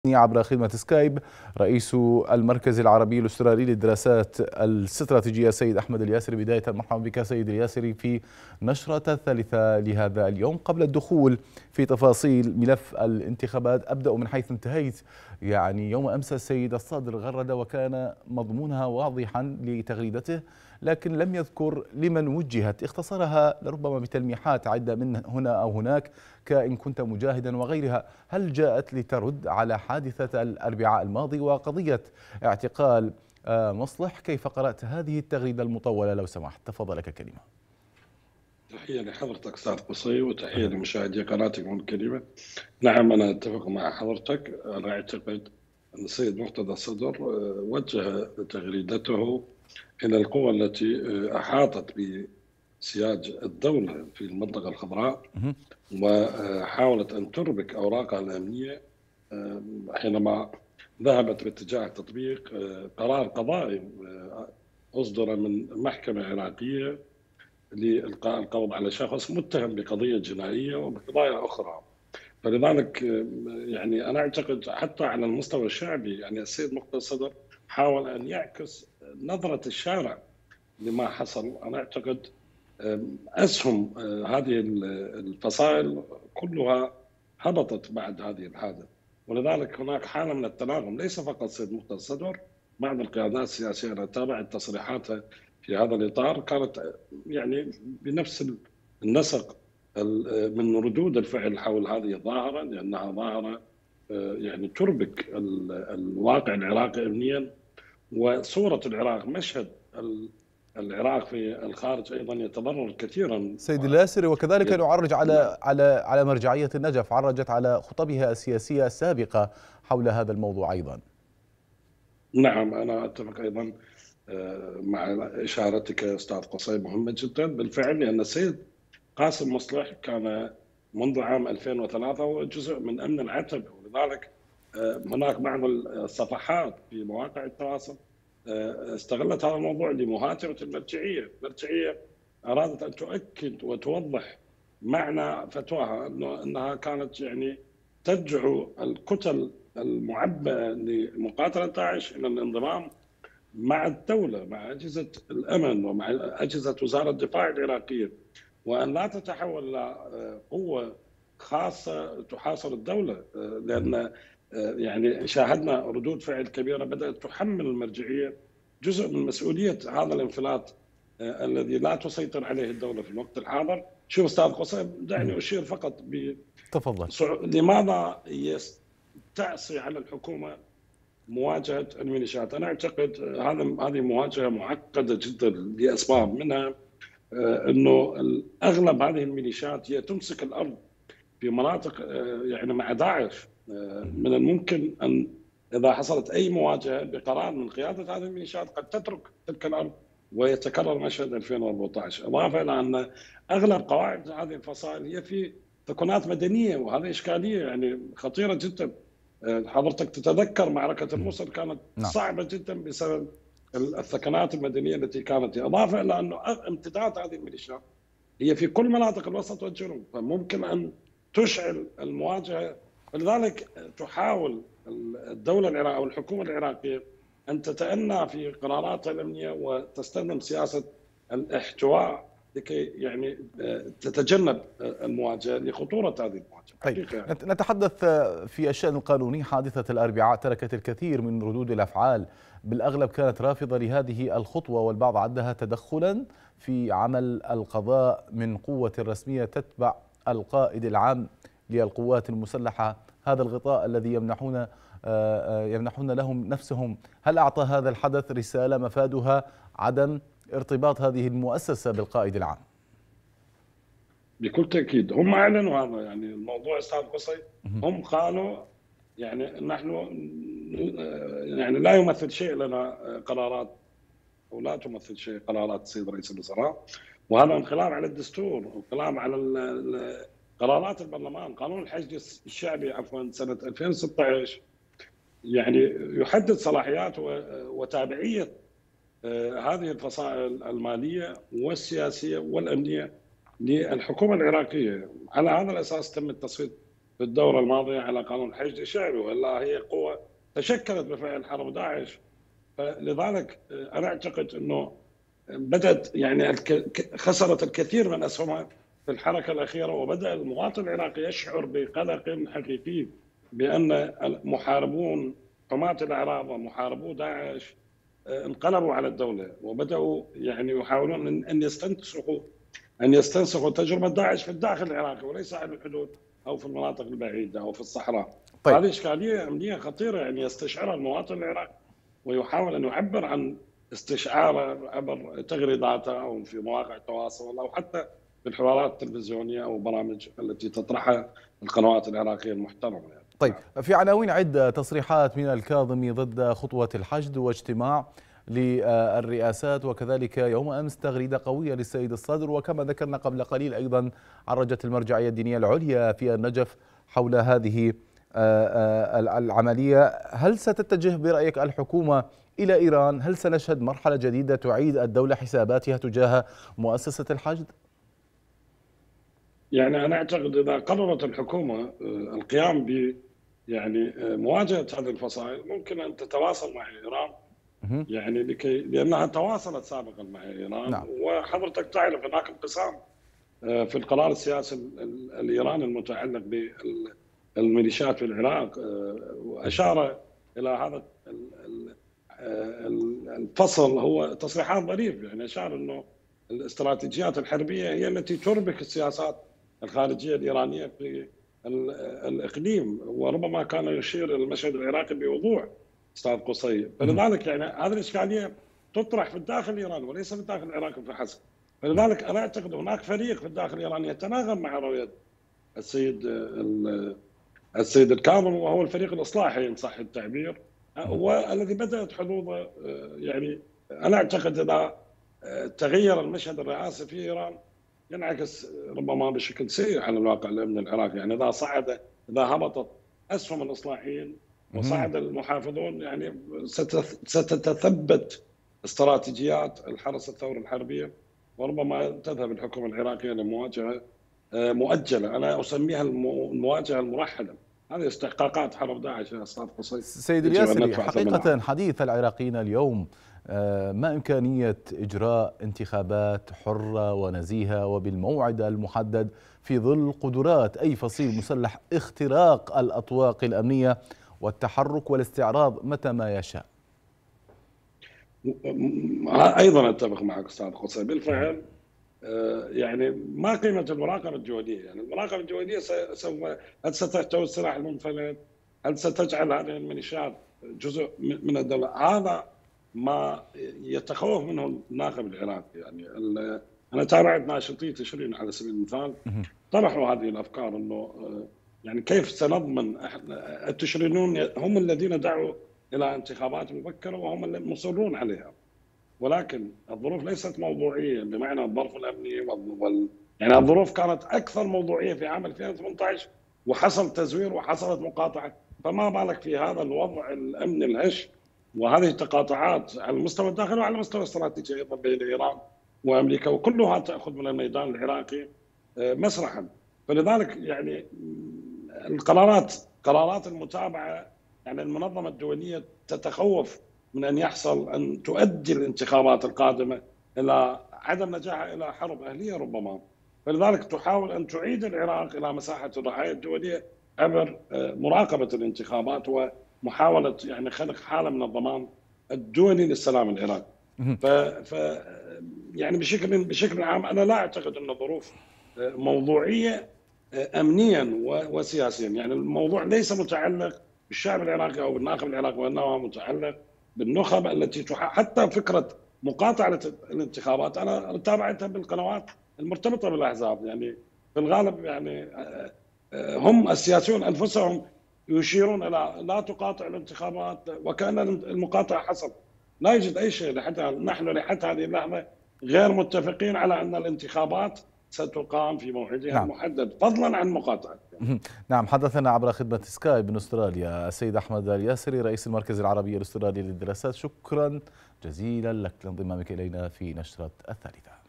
عبر خدمة سكايب رئيس المركز العربي الأسترالي للدراسات الاستراتيجية سيد أحمد الياسري. بداية مرحبا بك سيد الياسري في نشرة الثالثة لهذا اليوم. قبل الدخول في تفاصيل ملف الانتخابات أبدأ من حيث انتهيت. يوم أمس السيد الصادر غرد وكان مضمونها واضحا لتغريدته، لكن لم يذكر لمن وجهت، اختصرها لربما بتلميحات عدة من هنا أو هناك كإن كنت مجاهدا وغيرها. هل جاءت لترد على حادثة الأربعاء الماضي وقضية اعتقال مصلح؟ كيف قرأت هذه التغريدة المطولة لو سمحت؟ تفضل لك كلمة. تحية لحضرتك أستاذ قصي وتحية لمشاهدي قناتكم الكريمة. نعم، أنا أتفق مع حضرتك. أنا أعتقد أن السيد مرتضى الصدر وجه تغريدته إلى القوى التي أحاطت بسياج الدولة في المنطقة الخضراء وحاولت أن تربك أوراقها الأمنية حينما ذهبت باتجاه تطبيق قرار قضائي أصدر من محكمة عراقية لإلقاء القبض على شخص متهم بقضية جنائية وبقضايا أخرى. فلذلك أنا أعتقد حتى على المستوى الشعبي السيد مرتضى الصدر حاول أن يعكس نظرة الشارع لما حصل. أنا أعتقد أسهم هذه الفصائل كلها هبطت بعد هذه الحادث، ولذلك هناك حالة من التناغم، ليس فقط السيد مرتضى الصدر، بعض القيادات السياسية. أنا تابعت تصريحاتها في هذا الإطار، كانت بنفس النسق من ردود الفعل حول هذه الظاهرة، لأنها ظاهرة تربك الواقع العراقي أمنيا وصورة العراق، مشهد العراق في الخارج أيضا يتضرر كثيرا. سيد الياسري، وكذلك نعرج على مرجعية النجف، عرجت على خطبها السياسية السابقة حول هذا الموضوع أيضا. نعم، أنا أتفق أيضا مع إشارتك أستاذ قصي، مهمة جدا بالفعل، لأن السيد قاسم مصلح كان منذ عام 2003 هو جزء من أمن العتبة، ولذلك هناك بعض الصفحات في مواقع التواصل استغلت هذا الموضوع لمهاترة المرجعية. المرجعية أرادت أن تؤكد وتوضح معنى فتواها أنها كانت تدعو الكتل المعبأة لمقاتلة داعش إلى الانضمام مع الدولة، مع أجهزة الأمن ومع أجهزة وزارة الدفاع العراقية، وأن لا تتحول إلى قوة خاصة تحاصر الدولة. لأن شاهدنا ردود فعل كبيرة بدأت تحمل المرجعية جزء من مسؤولية هذا الانفلات الذي لا تسيطر عليه الدولة في الوقت الحاضر. شوف أستاذ قصيم، دعني أشير فقط تفضل. لماذا يستعصي على الحكومة مواجهة الميليشيات؟ أنا أعتقد هذه مواجهة معقدة جدا لأسباب، منها أنه أغلب هذه الميليشيات هي تمسك الأرض في مناطق مع داعش. من الممكن أن إذا حصلت أي مواجهة بقرار من قيادة هذه الميليشيات قد تترك تلك الأرض ويتكرر مشهد 2014. إضافة إلى أن أغلب قواعد هذه الفصائل هي في ثكنات مدنية، وهذه إشكالية خطيرة جدا. حضرتك تتذكر معركة الموصل كانت صعبة جدا بسبب الثكنات المدنية التي كانت. إضافة إلى أنه امتداد هذه الميليشيات هي في كل مناطق الوسط والجنوب، فممكن أن تشعل المواجهة. ولذلك تحاول الدولة العراقية أو الحكومة العراقية أن تتأنى في قراراتها الأمنية وتستخدم سياسة الاحتواء لكي تتجنب المواجهة لخطورة هذه المواجهة. طيب، نتحدث في الشأن القانوني. حادثة الأربعاء تركت الكثير من ردود الأفعال، بالأغلب كانت رافضة لهذه الخطوة، والبعض عدها تدخلا في عمل القضاء من قوة رسمية تتبع القائد العام للقوات المسلحة، هذا الغطاء الذي يمنحون لهم نفسهم. هل أعطى هذا الحدث رسالة مفادها عدم ارتباط هذه المؤسسة بالقائد العام؟ بكل تأكيد هم أعلنوا هذا. الموضوع أستاذ قصي، هم قالوا نحن لا يمثل شيء لنا قرارات، أو لا تمثل شيء قرارات السيد رئيس الوزراء، وهذا انقلاب على الدستور وانقلاب على قرارات البرلمان. قانون الحشد الشعبي سنة 2016 يحدد صلاحيات وتابعية هذه الفصائل المالية والسياسية والأمنية للحكومة العراقية. على هذا الأساس تم التصويت في الدورة الماضية على قانون الحشد الشعبي، وإلا هي قوة تشكلت بفعل حرب داعش. فلذلك أنا أعتقد أنه بدأت يعني خسرت الكثير من أسهمها في الحركة الأخيرة، وبدأ المواطن العراقي يشعر بقلق حقيقي بأن المحاربون حماة الأعراض ومحاربو داعش انقلبوا على الدولة، وبدأوا يعني يحاولون أن يستنسخوا تجربة داعش في الداخل العراقي وليس على الحدود أو في المناطق البعيدة أو في الصحراء. طيب. هذه إشكالية أمنية خطيرة يعني يستشعرها المواطن العراقي، ويحاول أن يعبر عن استشعاره عبر تغريداته أو في مواقع التواصل أو حتى في الحوارات التلفزيونية أو برامج التي تطرحها القنوات العراقية المحترمة يعني. طيب، في عناوين عدة تصريحات من الكاظمي ضد خطوة الحشد واجتماع للرئاسات، وكذلك يوم أمس تغريدة قوية للسيد الصدر، وكما ذكرنا قبل قليل أيضا عرجت المرجعية الدينية العليا في النجف حول هذه العملية. هل ستتجه برأيك الحكومة إلى إيران؟ هل سنشهد مرحلة جديدة تعيد الدولة حساباتها تجاه مؤسسة الحشد؟ يعني أنا أعتقد إذا قررت الحكومة القيام ب يعني مواجهة هذه الفصائل ممكن أن تتواصل مع إيران، يعني لأنها تواصلت سابقا مع إيران. نعم. وحضرتك تعرف هناك انقسام في القرار السياسي الإيراني المتعلق بالميليشيات في العراق، وأشار إلى هذا الفصل هو تصريحات ظريف، يعني أشار أنه الاستراتيجيات الحربية هي التي تربك السياسات الخارجية الإيرانية في الإقليم، وربما كان يشير إلى المشهد العراقي بوضوح أستاذ قصي. فلذلك يعني هذه الإشكالية تطرح في الداخل الإيراني وليس في الداخل العراقي فحسب. فلذلك أنا أعتقد هناك فريق في الداخل الإيراني يتناغم مع رؤية السيد الكاظمي، وهو الفريق الإصلاحي إن صح التعبير، والذي بدأت حظوظه. يعني أنا أعتقد إذا تغير المشهد الرئاسي في إيران ينعكس ربما بشكل سيء على الواقع الأمني العراقي. يعني إذا هبطت أسهم الإصلاحيين وصعد المحافظون يعني ستتثبت استراتيجيات الحرس الثوري الحربية، وربما تذهب الحكومة العراقية لمواجهة مؤجلة. أنا أسميها المواجهة المرحلة. هذه استحقاقات حرب داعش يا أستاذ قصي. سيد الياسري، حقيقة حديث العراقيين اليوم ما إمكانية إجراء انتخابات حرة ونزيهة وبالموعد المحدد في ظل قدرات أي فصيل مسلح اختراق الأطواق الأمنية والتحرك والاستعراض متى ما يشاء؟ أيضا أتفق معك أستاذ قصي. بالفعل يعني ما قيمة المراقبة الجوية؟ يعني المراقبة الجوية هل ستحتوي السلاح المنفلت؟ هل ستجعل هذه الميليشيات جزء من الدولة؟ هذا ما يتخوف منه الناخب العراقي. يعني أنا تابعت ناشطي تشرين على سبيل المثال طرحوا هذه الأفكار، أنه يعني كيف سنضمن التشرينون هم الذين دعوا إلى انتخابات مبكرة وهم اللي مصرون عليها، ولكن الظروف ليست موضوعية بمعنى الظرف الأمني يعني الظروف كانت أكثر موضوعية في عام 2018 وحصل تزوير وحصلت مقاطعة، فما بالك في هذا الوضع الأمني الهش وهذه التقاطعات على المستوى الداخلي وعلى المستوى الاستراتيجي أيضا بين إيران وأمريكا، وكلها تأخذ من الميدان العراقي مسرحا. فلذلك يعني قرارات المتابعة، يعني المنظمة الدولية تتخوف من أن يحصل أن تؤدي الانتخابات القادمة إلى عدم نجاحها إلى حرب أهلية ربما. فلذلك تحاول أن تعيد العراق إلى مساحة الرعاية الدولية عبر مراقبة الانتخابات ومحاولة يعني خلق حالة من الضمان الدولي للسلام العراقي. ف يعني بشكل عام أنا لا أعتقد أن الظروف موضوعية أمنيا وسياسيا. يعني الموضوع ليس متعلق بالشعب العراقي أو بالناخب العراقي، وإنما متعلق بالنخب التي حتى فكرة مقاطعة الانتخابات أنا تابعتها بالقنوات المرتبطة بالأحزاب. يعني في الغالب يعني هم السياسيون أنفسهم يشيرون إلى لا تقاطع الانتخابات وكأن المقاطعة حصل. لا يوجد أي شيء نحن لحد هذه اللحظة غير متفقين على أن الانتخابات ستقام في موعدها المحدد فضلا عن مقاطعة. نعم، حدثنا عبر خدمة سكاي من أستراليا السيد أحمد الياسري رئيس المركز العربي الأسترالي للدراسات. شكرا جزيلا لك لانضمامك إلينا في نشرة الثالثة.